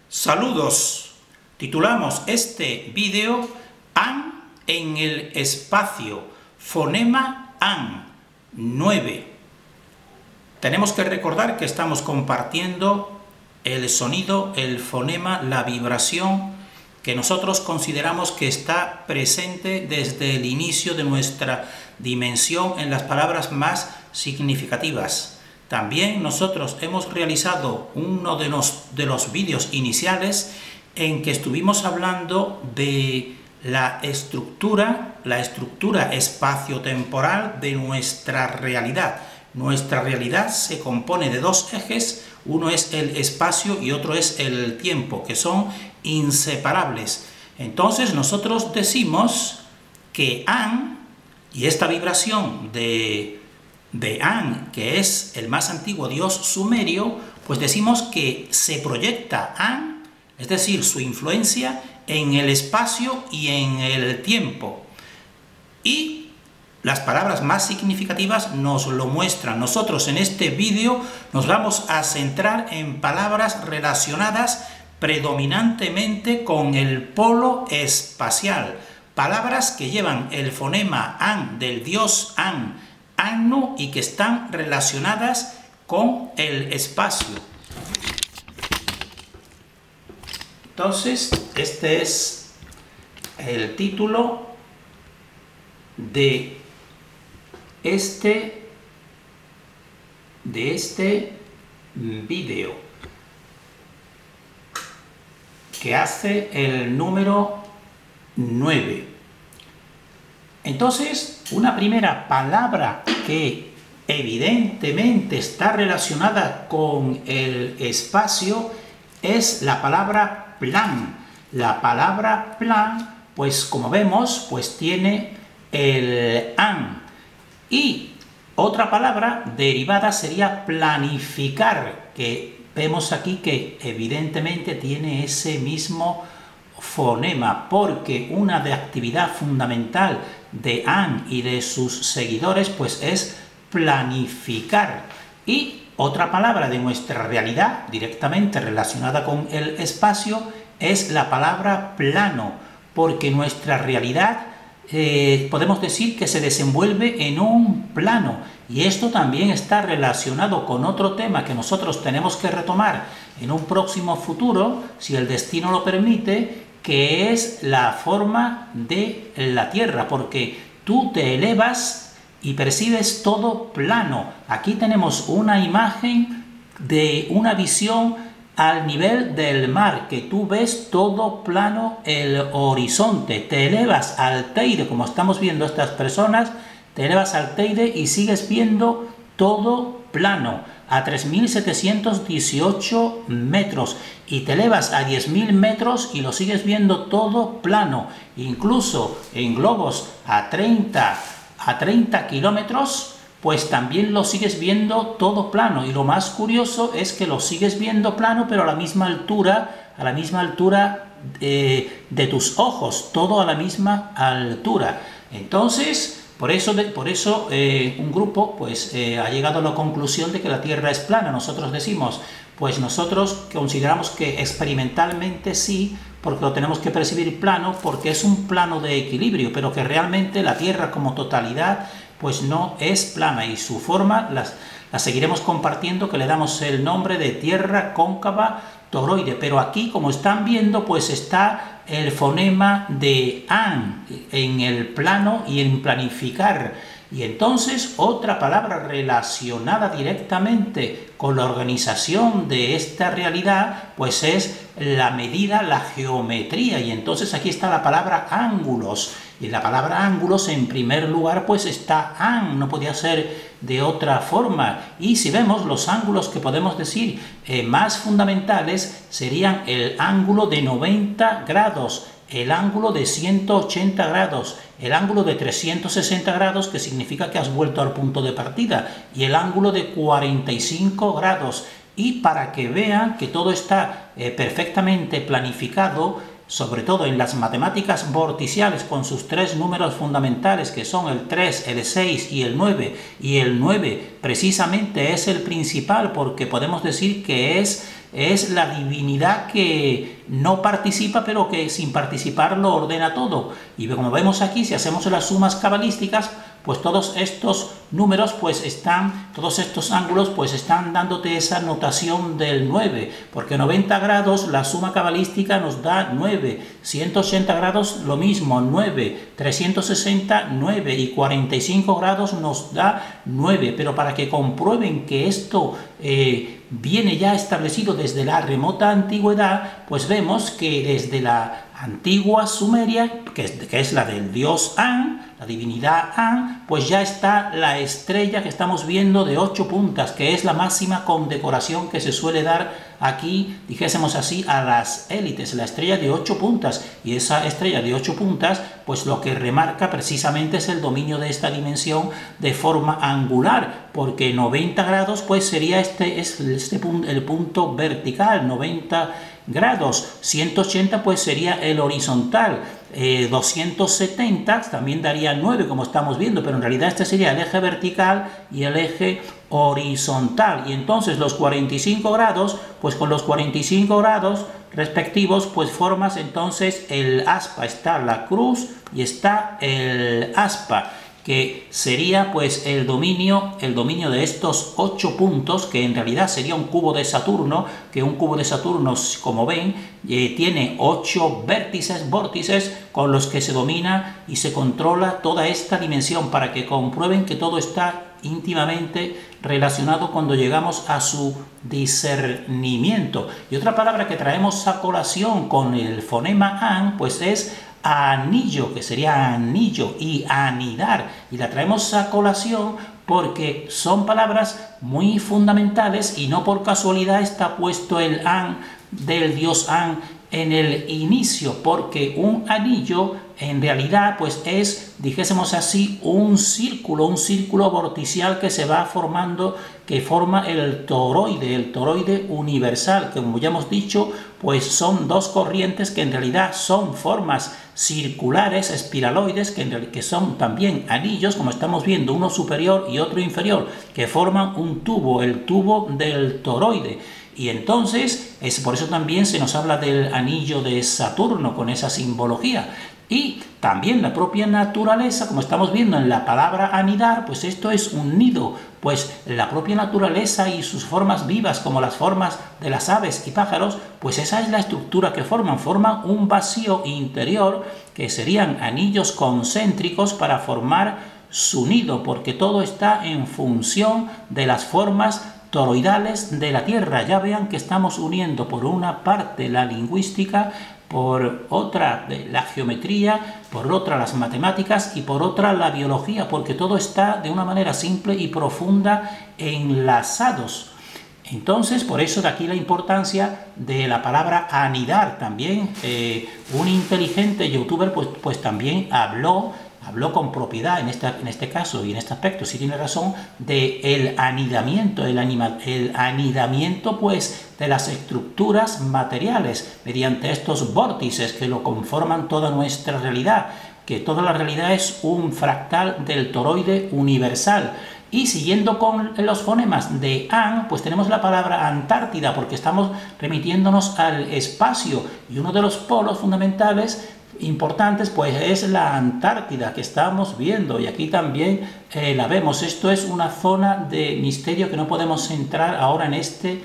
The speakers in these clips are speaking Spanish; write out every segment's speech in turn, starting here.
Saludos. Titulamos este vídeo AN en el espacio, fonema AN 9. Tenemos que recordar que estamos compartiendo el sonido, el fonema, la vibración que nosotros consideramos que está presente desde el inicio de nuestra dimensión en las palabras más significativas. También nosotros hemos realizado uno de los vídeos iniciales en que estuvimos hablando de la estructura espaciotemporal de nuestra realidad. Nuestra realidad se compone de dos ejes, uno es el espacio y otro es el tiempo, que son inseparables. Entonces nosotros decimos que AN, y esta vibración de An, que es el más antiguo dios sumerio, pues decimos que se proyecta An, es decir, su influencia en el espacio y en el tiempo. Y las palabras más significativas nos lo muestran. Nosotros en este vídeo nos vamos a centrar en palabras relacionadas predominantemente con el polo espacial. Palabras que llevan el fonema An del dios An, Annu, y que están relacionadas con el espacio. Entonces, este es el título de este vídeo, que hace el número 9. Entonces, una primera palabra que evidentemente está relacionada con el espacio es la palabra plan. La palabra plan, pues como vemos, pues tiene el an. Y otra palabra derivada sería planificar, que vemos aquí que evidentemente tiene ese mismo fonema, porque una de actividad fundamental de An y de sus seguidores pues es planificar. Y otra palabra de nuestra realidad directamente relacionada con el espacio es la palabra plano, porque nuestra realidad podemos decir que se desenvuelve en un plano, y esto también está relacionado con otro tema que nosotros tenemos que retomar en un próximo futuro, si el destino lo permite, que es la forma de la Tierra, porque tú te elevas y percibes todo plano. Aquí tenemos una imagen de una visión al nivel del mar, que tú ves todo plano el horizonte. Te elevas al Teide, como estamos viendo estas personas, te elevas al Teide y sigues viendo todo plano, a 3.718 metros, y te elevas a 10.000 metros y lo sigues viendo todo plano. Incluso en globos a 30 kilómetros, pues también lo sigues viendo todo plano. Y lo más curioso es que lo sigues viendo plano, pero a la misma altura de tus ojos, todo a la misma altura. Entonces, por eso un grupo pues ha llegado a la conclusión de que la Tierra es plana. Nosotros decimos, pues nosotros consideramos que experimentalmente sí, porque lo tenemos que percibir plano, porque es un plano de equilibrio, pero que realmente la Tierra como totalidad pues no es plana, y su forma la seguiremos compartiendo, que le damos el nombre de Tierra cóncava toroide. Pero aquí, como están viendo, pues está el fonema de An en el plano y en planificar. Y entonces otra palabra relacionada directamente con la organización de esta realidad pues es la medida, la geometría. Y entonces aquí está la palabra ángulos, y en la palabra ángulos en primer lugar pues está An, no podía ser de otra forma. Y si vemos los ángulos que podemos decir más fundamentales, serían el ángulo de 90 grados, el ángulo de 180 grados, el ángulo de 360 grados, que significa que has vuelto al punto de partida, y el ángulo de 45 grados. Y para que vean que todo está perfectamente planificado, sobre todo en las matemáticas vorticiales, con sus tres números fundamentales, que son el 3, el 6 y el 9, y el 9 precisamente es el principal, porque podemos decir que es es la divinidad que no participa, pero que sin participar lo ordena todo. Y como vemos aquí, si hacemos las sumas cabalísticas, pues todos estos números, pues todos estos ángulos, pues están dándote esa notación del 9, porque 90 grados, la suma cabalística nos da 9, 180 grados lo mismo, 9, 360, 9 y 45 grados nos da 9, pero para que comprueben que esto viene ya establecido desde la remota antigüedad, pues vemos que desde la antigua Sumeria, que es la del dios An, la divinidad An, pues ya está la estrella que estamos viendo de 8 puntas, que es la máxima condecoración que se suele dar aquí, dijésemos así, a las élites, la estrella de 8 puntas. Y esa estrella de 8 puntas, pues lo que remarca precisamente es el dominio de esta dimensión de forma angular, porque 90 grados pues sería el punto vertical, 90 grados, 180 pues sería el horizontal, 270 también daría 9 como estamos viendo, pero en realidad este sería el eje vertical y el eje horizontal. Y entonces los 45 grados, pues con los 45 grados respectivos, pues formas entonces el aspa, está la cruz y está el aspa, que sería pues el dominio de estos 8 puntos, que en realidad sería un cubo de Saturno, que un cubo de Saturno, como ven, tiene 8 vórtices con los que se domina y se controla toda esta dimensión, para que comprueben que todo está íntimamente relacionado cuando llegamos a su discernimiento. Y otra palabra que traemos a colación con el fonema an, pues es anillo, que sería anillo, y anidar, y la traemos a colación porque son palabras muy fundamentales y no por casualidad está puesto el an del dios An en el inicio, porque un anillo en realidad pues es, dijésemos así, un círculo vorticial que se va formando, que forma el toroide universal, que como ya hemos dicho, pues son dos corrientes que en realidad son formas circulares, espiraloides, que son también anillos, como estamos viendo, uno superior y otro inferior, que forman un tubo, el tubo del toroide. Y entonces, por eso también se nos habla del anillo de Saturno, con esa simbología. Y también la propia naturaleza, como estamos viendo en la palabra anidar, pues esto es un nido, pues la propia naturaleza y sus formas vivas, como las formas de las aves y pájaros, pues esa es la estructura que forman un vacío interior, que serían anillos concéntricos para formar su nido, porque todo está en función de las formas toroidales de la Tierra. Ya vean que estamos uniendo por una parte la lingüística, por otra la geometría, por otra las matemáticas y por otra la biología, porque todo está de una manera simple y profunda enlazados. Entonces, por eso de aquí la importancia de la palabra anidar. También un inteligente youtuber pues también habló con propiedad en este caso y en este aspecto, sí tiene razón, de el anidamiento, el anidamiento pues de las estructuras materiales mediante estos vórtices que lo conforman toda nuestra realidad, que toda la realidad es un fractal del toroide universal. Y siguiendo con los fonemas de An, pues tenemos la palabra Antártida, porque estamos remitiéndonos al espacio, y uno de los polos fundamentales importantes pues es la Antártida, que estamos viendo, y aquí también la vemos. Esto es una zona de misterio que no podemos entrar ahora en este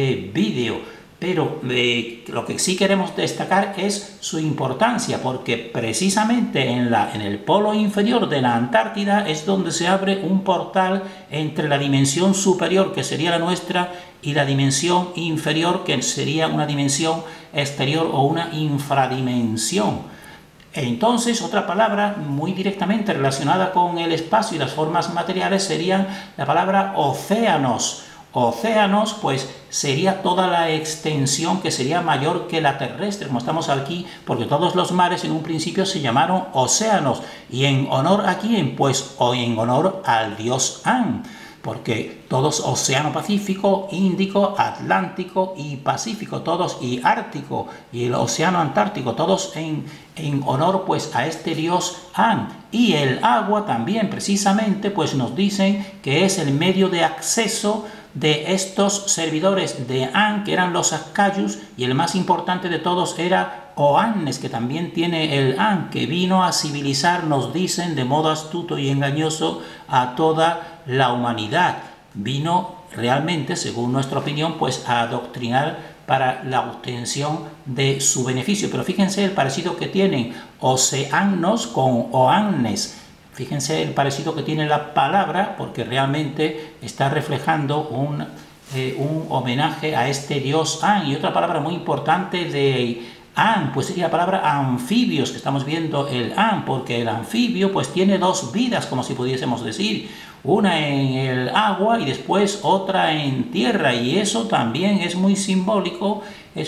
vídeo, pero lo que sí queremos destacar es su importancia, porque precisamente en el polo inferior de la Antártida es donde se abre un portal entre la dimensión superior, que sería la nuestra, y la dimensión inferior, que sería una dimensión exterior o una infradimensión. Entonces, otra palabra muy directamente relacionada con el espacio y las formas materiales serían la palabra océanos. Océanos, pues sería toda la extensión que sería mayor que la terrestre, como estamos aquí, porque todos los mares en un principio se llamaron océanos. ¿Y en honor a quién? Pues en honor al dios An, porque todos océano Pacífico, Índico, Atlántico y Pacífico, todos, y Ártico y el océano Antártico, todos en honor pues a este dios An. Y el agua también precisamente pues nos dicen que es el medio de acceso de estos servidores de An, que eran los Ascayus, y el más importante de todos era Oannes, que también tiene el An, que vino a civilizar, nos dicen, de modo astuto y engañoso a toda la humanidad. Vino realmente, según nuestra opinión, pues a adoctrinar para la obtención de su beneficio. Pero fíjense el parecido que tienen Oceanos con Oannes. Fíjense el parecido que tiene la palabra, porque realmente está reflejando un homenaje a este dios An. Y otra palabra muy importante de An, pues sería la palabra anfibios, que estamos viendo el An, porque el anfibio pues tiene dos vidas, como si pudiésemos decir, una en el agua y después otra en tierra, y eso también es muy simbólico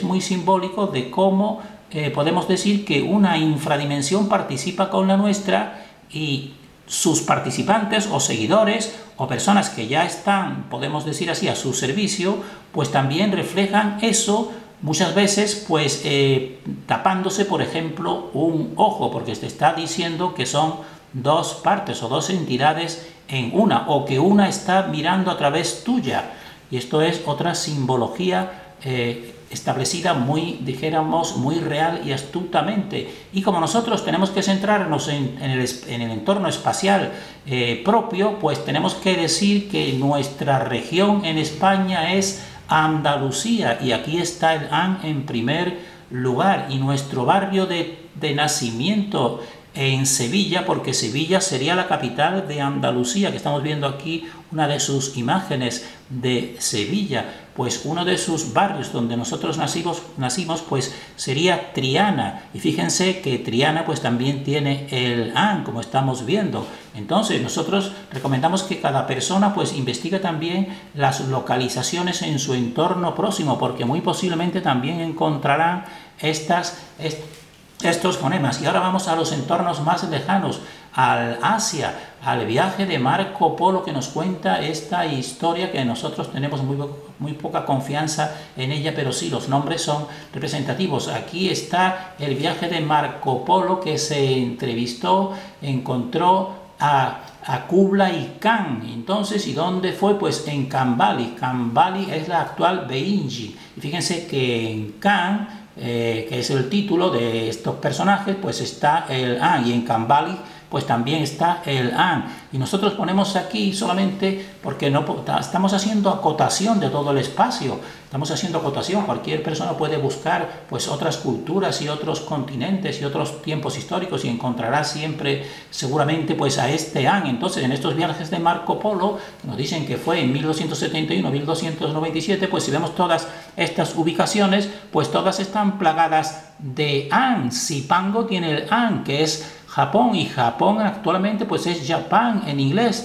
de cómo podemos decir que una infradimensión participa con la nuestra, y sus participantes o seguidores o personas que ya están, podemos decir así, a su servicio, pues también reflejan eso, muchas veces pues tapándose, por ejemplo, un ojo, porque se está diciendo que son dos partes o dos entidades en una, o que una está mirando a través tuya, y esto es otra simbología establecida muy, dijéramos, muy real y astutamente. Y como nosotros tenemos que centrarnos en el entorno espacial propio, pues tenemos que decir que nuestra región en España es Andalucía, y aquí está el An en primer lugar, y nuestro barrio de nacimiento en Sevilla, porque Sevilla sería la capital de Andalucía, que estamos viendo aquí una de sus imágenes de Sevilla, pues uno de sus barrios donde nosotros nacimos pues sería Triana, y fíjense que Triana pues también tiene el An, como estamos viendo. Entonces nosotros recomendamos que cada persona pues investigue también las localizaciones en su entorno próximo, porque muy posiblemente también encontrarán estos fonemas. Y ahora vamos a los entornos más lejanos, al Asia, al viaje de Marco Polo, que nos cuenta esta historia que nosotros tenemos muy poca confianza en ella, pero sí, los nombres son representativos. Aquí está el viaje de Marco Polo, que se entrevistó, encontró a Kublai Khan. Entonces, ¿y dónde fue? Pues en Kambali. Kambali es la actual Beijing. Y fíjense que en Khan, que es el título de estos personajes, pues está el An, y en Kambali pues también está el An. Y nosotros ponemos aquí solamente porque no estamos haciendo acotación de todo el espacio, estamos haciendo acotación. Cualquier persona puede buscar pues otras culturas y otros continentes y otros tiempos históricos, y encontrará siempre seguramente pues a este An. Entonces, en estos viajes de Marco Polo, que nos dicen que fue en 1271, 1297, pues si vemos todas estas ubicaciones, pues todas están plagadas de An. Zipango tiene el An, que es Japón, y Japón actualmente pues es Japan en inglés.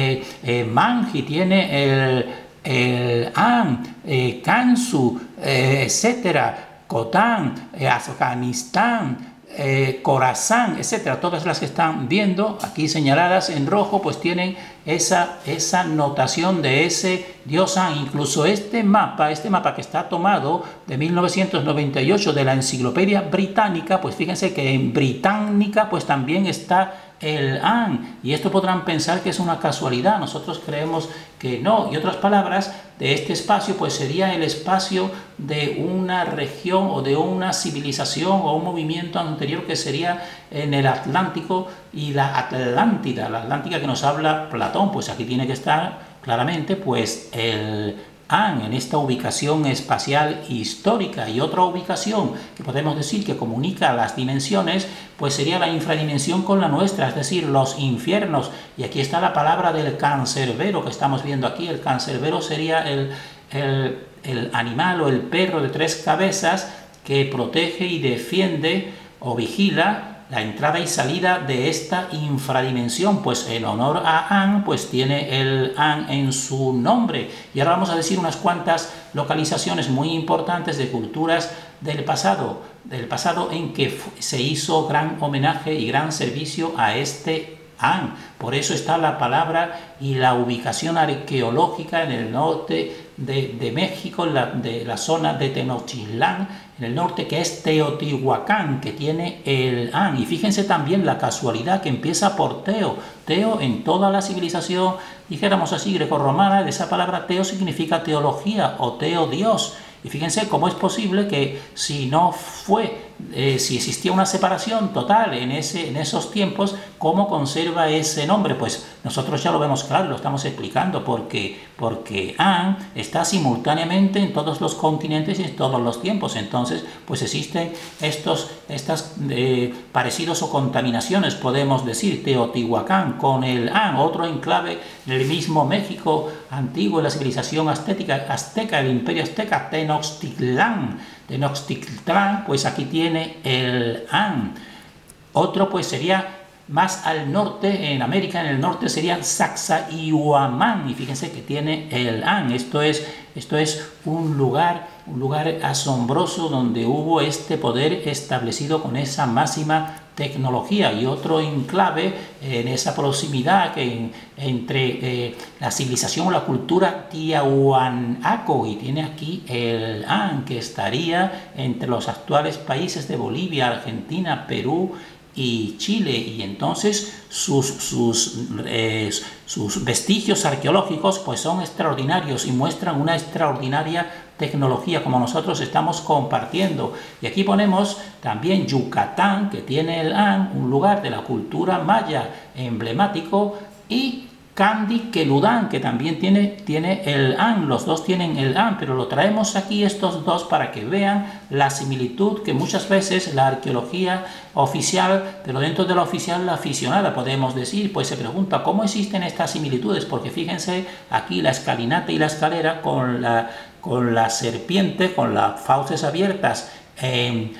Manji tiene el An, Kansu, etcétera, Khotan, Afganistán, Khorasan, etcétera. Todas las que están viendo aquí señaladas en rojo pues tienen esa notación de ese dios An. Incluso este mapa que está tomado de 1998 de la Enciclopedia Británica, pues fíjense que en Británica pues también está el An, y esto podrán pensar que es una casualidad. Nosotros creemos que no. Y otras palabras de este espacio pues sería el espacio de una región o de una civilización o un movimiento anterior, que sería en el Atlántico, y la Atlántica que nos habla Platón, pues aquí tiene que estar claramente pues el An en esta ubicación espacial histórica. Y otra ubicación que podemos decir que comunica las dimensiones pues sería la infradimensión con la nuestra, es decir, los infiernos. Y aquí está la palabra del cancerbero que estamos viendo aquí. El cancerbero sería el animal o el perro de tres cabezas que protege y defiende o vigila la entrada y salida de esta infradimensión, pues en honor a An, pues tiene el An en su nombre. Y ahora vamos a decir unas cuantas localizaciones muy importantes de culturas del pasado en que se hizo gran homenaje y gran servicio a este An. Por eso está la palabra y la ubicación arqueológica en el norte de México, de la zona de Tenochtitlán, en el norte, que es Teotihuacán, que tiene el An. Y fíjense también la casualidad que empieza por Teo. Teo en toda la civilización, dijéramos así, grecorromana, de esa palabra Teo significa teología o Teo Dios. Y fíjense cómo es posible que si no fue, si existía una separación total en esos tiempos, ¿cómo conserva ese nombre? Pues nosotros ya lo vemos claro, lo estamos explicando, porque An está simultáneamente en todos los continentes y en todos los tiempos. Entonces, pues existen estas parecidos o contaminaciones, podemos decir. Teotihuacán con el An, otro enclave en el mismo México antiguo, en la civilización azteca, el imperio azteca, Tenochtitlán, pues aquí tiene el An. Otro pues sería más al norte, en América, en el norte sería Sacsayhuamán, y fíjense que tiene el An. Esto es un lugar asombroso donde hubo este poder establecido con esa máxima tecnología. Y otro enclave en esa proximidad entre la civilización o la cultura Tiahuanaco, y tiene aquí el An, que estaría entre los actuales países de Bolivia, Argentina, Perú y Chile. Y entonces sus vestigios arqueológicos pues son extraordinarios y muestran una extraordinaria tecnología como nosotros estamos compartiendo. Y aquí ponemos también Yucatán, que tiene el An, un lugar de la cultura maya emblemático, y Candiqueludán, que también tiene el An. Los dos tienen el An, pero lo traemos aquí estos dos para que vean la similitud que muchas veces la arqueología oficial, pero dentro de la oficial la aficionada, podemos decir, pues se pregunta cómo existen estas similitudes, porque fíjense aquí la escalinata y la escalera con la serpiente, con las fauces abiertas en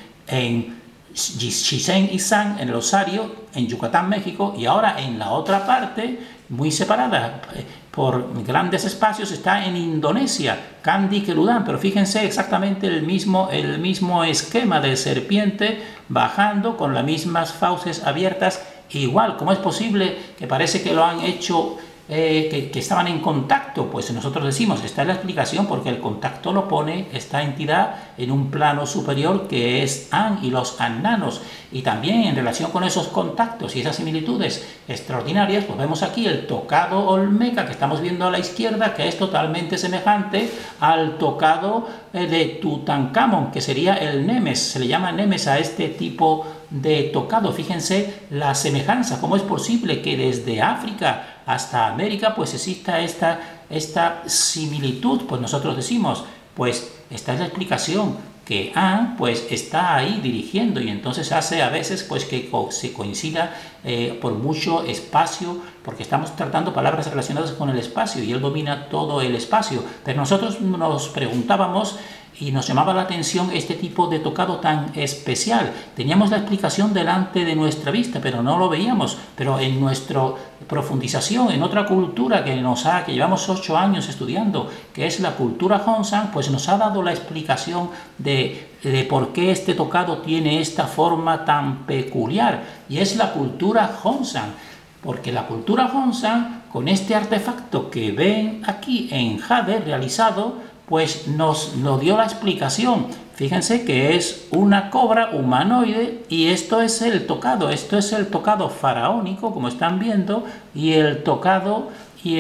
Chichén Itzá, en el Osario, en Yucatán, México, y ahora en la otra parte, muy separada por grandes espacios, está en Indonesia, Candiqueludán. Pero fíjense exactamente el mismo esquema de serpiente bajando con las mismas fauces abiertas. Igual, ¿cómo es posible que parece que lo han hecho, que estaban en contacto? Pues nosotros decimos, esta es la explicación, porque el contacto lo pone esta entidad en un plano superior que es An y los Annanos. Y también en relación con esos contactos y esas similitudes extraordinarias, pues vemos aquí el tocado olmeca que estamos viendo a la izquierda, que es totalmente semejante al tocado de Tutankamón, que sería el Nemes. Se le llama Nemes a este tipo de tocado. Fíjense la semejanza, cómo es posible que desde África hasta América pues exista esta similitud. Pues nosotros decimos, pues esta es la explicación, que An pues está ahí dirigiendo, y entonces hace a veces pues que se coincida por mucho espacio, porque estamos tratando palabras relacionadas con el espacio y él domina todo el espacio. Pero nosotros nos preguntábamos y nos llamaba la atención este tipo de tocado tan especial. Teníamos la explicación delante de nuestra vista, pero no lo veíamos. Pero en nuestra profundización en otra cultura que llevamos 8 años estudiando, que es la cultura Honshan, pues nos ha dado la explicación de por qué este tocado tiene esta forma tan peculiar. Y es la cultura Honshan, porque la cultura Honshan, con este artefacto que ven aquí en jade realizado, pues nos dio la explicación. Fíjense que es una cobra humanoide, y esto es el tocado faraónico, como están viendo, y el tocado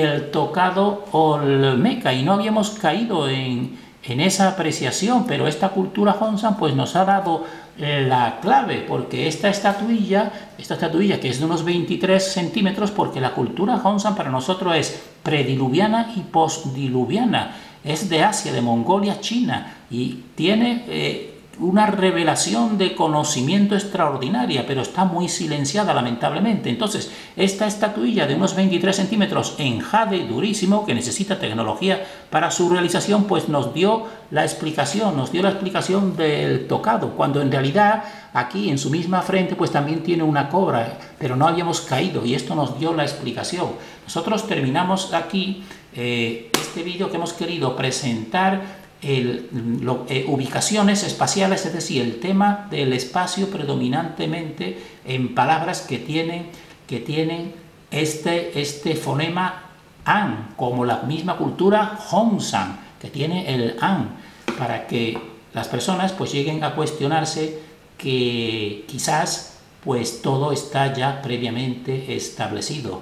olmeca, y no habíamos caído en esa apreciación, pero esta cultura Honshan pues nos ha dado la clave, porque esta estatuilla que es de unos 23 centímetros, porque la cultura Honshan para nosotros es prediluviana y postdiluviana, es de Asia, de Mongolia, China, y tiene una revelación de conocimiento extraordinaria, pero está muy silenciada lamentablemente. Entonces, esta estatuilla de unos 23 centímetros en jade durísimo, que necesita tecnología para su realización, pues nos dio la explicación del tocado, cuando en realidad aquí en su misma frente pues también tiene una cobra, pero no habíamos caído, y esto nos dio la explicación. Nosotros terminamos aquí este vídeo que hemos querido presentar ubicaciones espaciales, es decir, el tema del espacio predominantemente en palabras que tienen este fonema an, como la misma cultura Hongsan, que tiene el an, para que las personas pues lleguen a cuestionarse que quizás pues todo está ya previamente establecido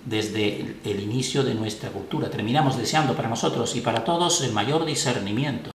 desde el inicio de nuestra cultura. Terminamos deseando para nosotros y para todos el mayor discernimiento.